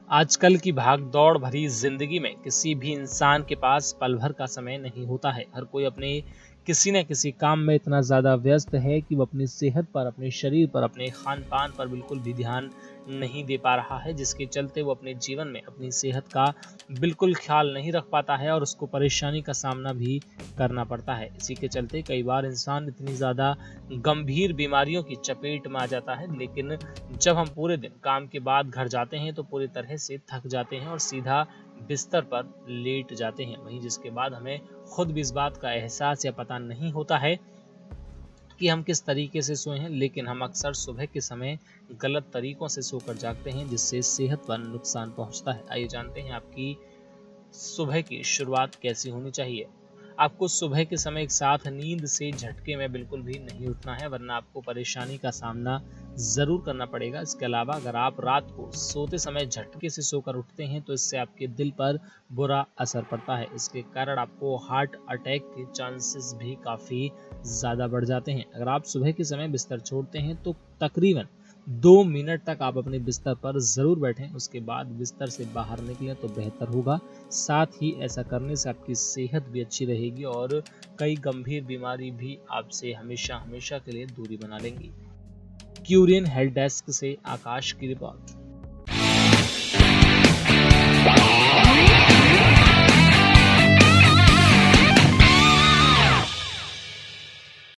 आजकल की भाग-दौड़ भरी ज़िंदगी में किसी भी इंसान के पास पल भर का समय नहीं होता है। हर कोई अपने किसी न किसी काम में इतना ज़्यादा व्यस्त है कि वो अपनी सेहत पर, अपने शरीर पर, अपने खान-पान पर बिल्कुल भी ध्यान नहीं दे पा रहा है, जिसके चलते वो अपने जीवन में अपनी सेहत का बिल्कुल ख़्याल नहीं रख पाता है और उसको परेशानी का सामना भी करना पड़ता है। इसी के चलते कई बार इंसान इतनी ज़्यादा गंभीर बीमारियों की चपेट में आ जाता है, लेकिन जब हम पूरे दिन काम के बाद घर जाते हैं तो पूरी तरह से थक जाते हैं और सीधा बिस्तर पर लेट जाते हैं। वहीं जिसके बाद हमें खुद भी इस बात का एहसास या पता नहीं होता है कि हम किस तरीके से सोए हैं, लेकिन हम अक्सर सुबह के समय गलत तरीकों से सोकर जागते हैं, जिससे सेहत पर नुकसान पहुंचता है। आइए जानते हैं आपकी सुबह की शुरुआत कैसी होनी चाहिए। आपको सुबह के समय एक साथ नींद से झटके में बिल्कुल भी नहीं उठना है, वरना आपको परेशानी का सामना ज़रूर करना पड़ेगा। इसके अलावा अगर आप रात को सोते समय झटके से सोकर उठते हैं तो इससे आपके दिल पर बुरा असर पड़ता है। इसके कारण आपको हार्ट अटैक के चांसेस भी काफ़ी ज़्यादा बढ़ जाते हैं। अगर आप सुबह के समय बिस्तर छोड़ते हैं तो तकरीबन 2 मिनट तक आप अपने बिस्तर पर ज़रूर बैठें, उसके बाद बिस्तर से बाहर निकलें तो बेहतर होगा। साथ ही ऐसा करने से आपकी सेहत भी अच्छी रहेगी और कई गंभीर बीमारी भी आपसे हमेशा हमेशा के लिए दूरी बना लेंगी। क्यूरियन हेल्प डेस्क से आकाश की रिपोर्ट।